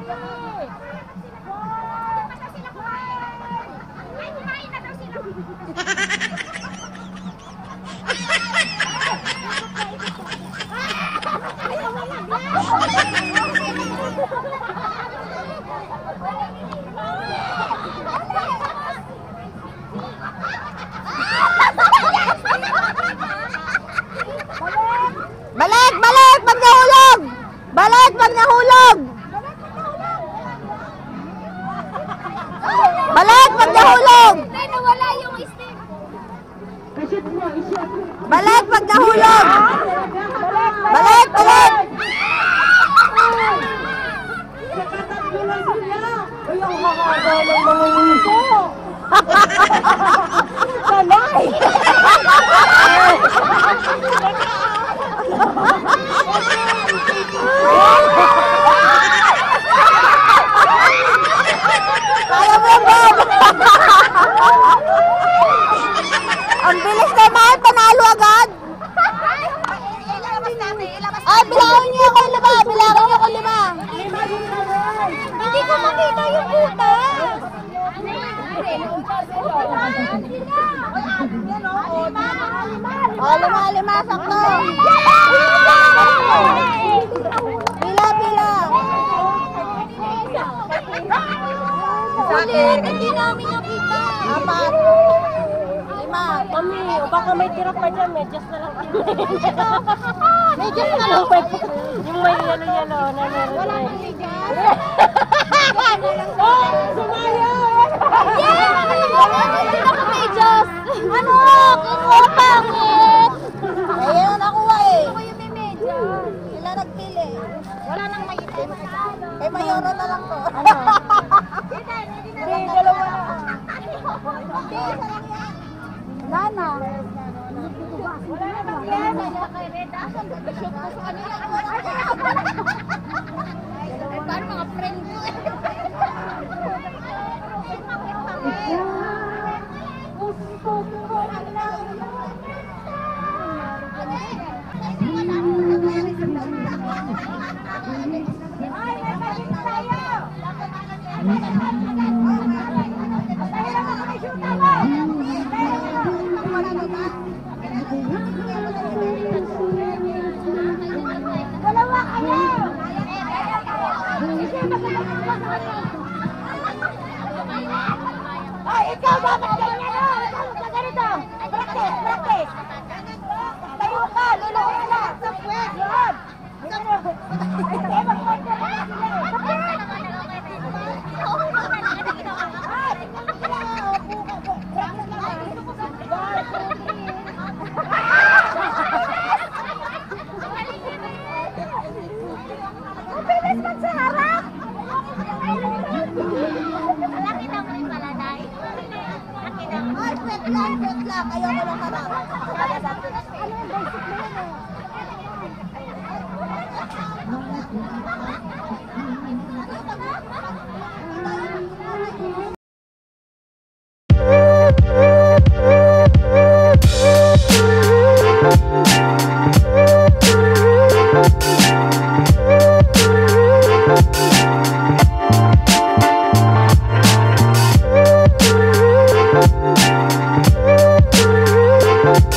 Balik! Balik! Pag nahulog! Balik! Pag nahulog! Balik! Pag nahulog! Nawala yung stick. Balik! Pag nahulog! Balik! Balik! Ay, ang hahaba ng mga wiso. Sanay! Kaya mo yan, Bob! Ang bilis naman! Panalo agad! Ay, bilangin niyo ako 5! Bilangin niyo ako 5! Hindi ko makita yung puta. O, 5, sakto! Pila! Ulit, hindi namin nakita. 4, 5. Mami, baka may tira pa dyan. Medyas na lang. Medyo na lang. Yung may yellow na meron. Wala nang medyas. Oh, sumaya! Hindi ako medyas. Ano? Pangit. Ayun ang nakuha eh. Ako yung may medyas. Sila nagpili. Wala nang maitim. Kay Mayoro na lang to. Hindi, dalawa na. Wala na. Wala na bang yan? Kay Reda. Shoot ko sa kanila. Ay, paano mga friend ko eh. Dalawa kayo! Ay, ikaw dapat ganyan o! Ikaw ka ganito! Practice! Practice! Tayo ka! Lulawin ka lang! Sa puwet! Yun! Ay, mag-order na Mabilis man sa harap! Laki na mo yung paladay. Laki na mo. Ay, wait lang. Ayoko lang harap. Ano yung basic na yun eh.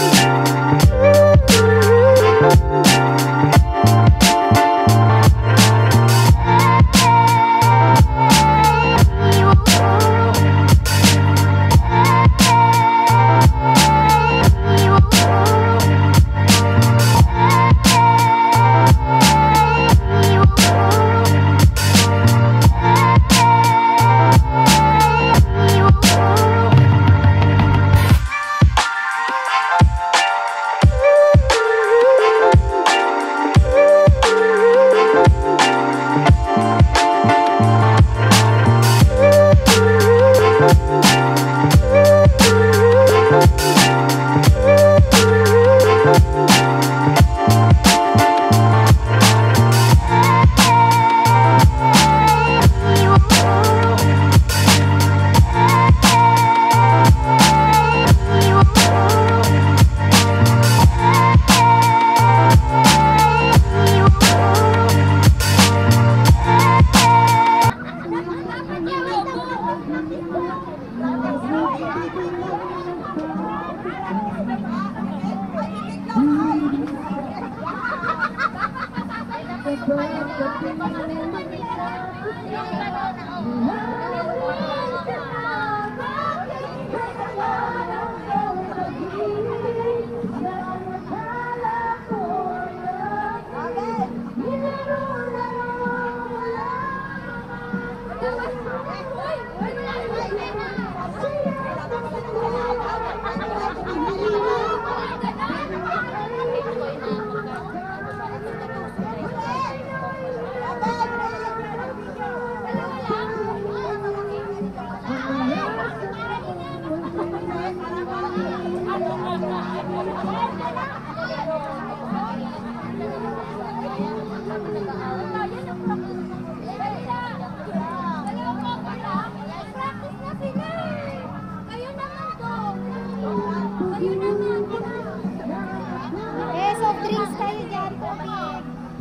Eh, soft drinks kayo dyan, tubig.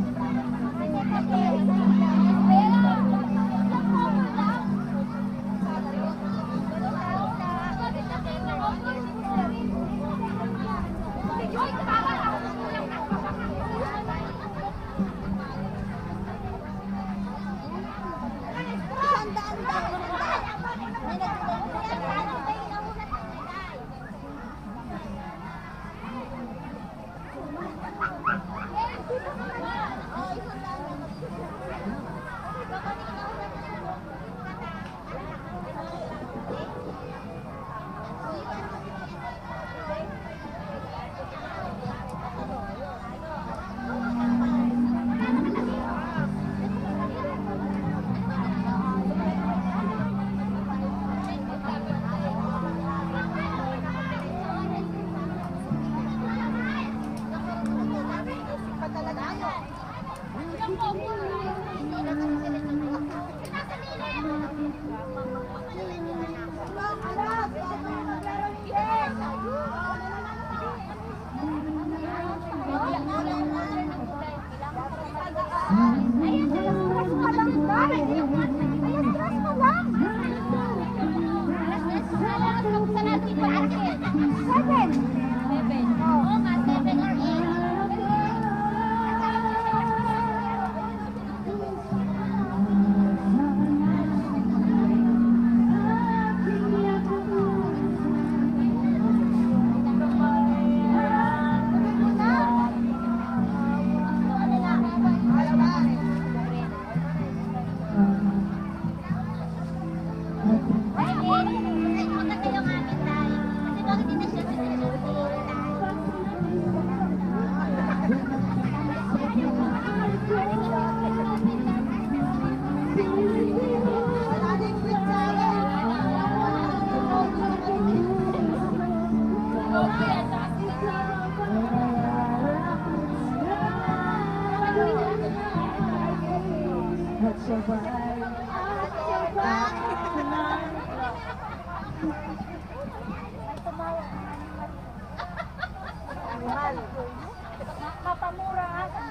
Mapamura.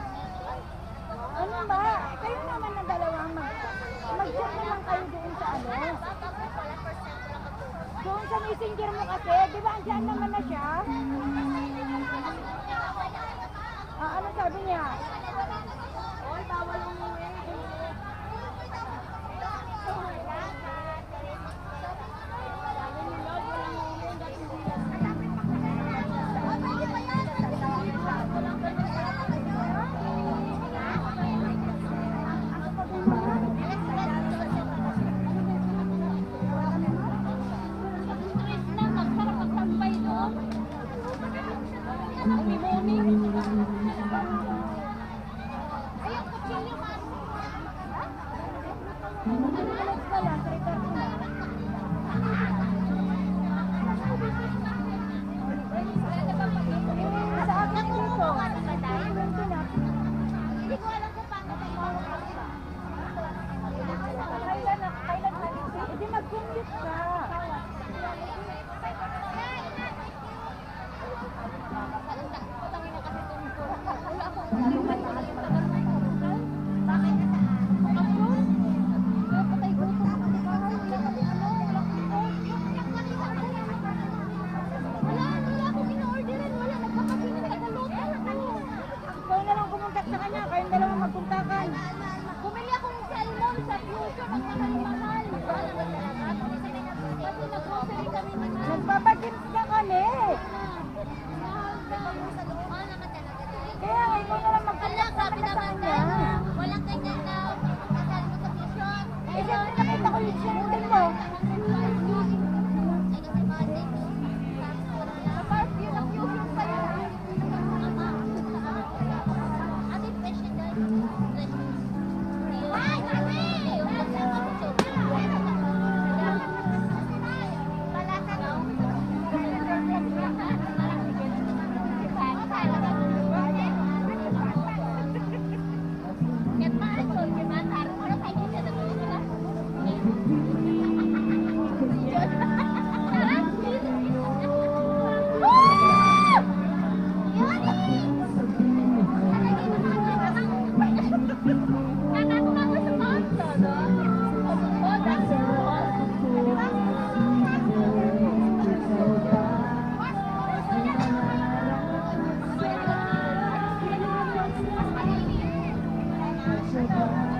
Ano ba? Kayo naman na dalawang mag-chat na lang kayo doon sa ano. Doon sa messenger mo kasi, di ba andyan naman na siya? Ano sabi niya? Oy, bawal umuwi. sa kanya, kayong dalawa magpuntakan. Bumili ako ng cellphone sa future ng mahal-mahal. Kasi nag-grocery kami ni Ma'am. Nagpapagins na kami. Kaya ikaw na lang magpunta sa kanya. Walang ganyan na kasal mo sa mission. Eh, siyempre nakita ko yung cellphone mo. Ay, kasi bate ko. Tapos yun ang future pa yun. Ate, fresh yun doon. Fresh. Ay, kasi! Walang sama ko siya. Malasa no? Ket maasol, ket matar. Wala kayo siya na wala. Thank you.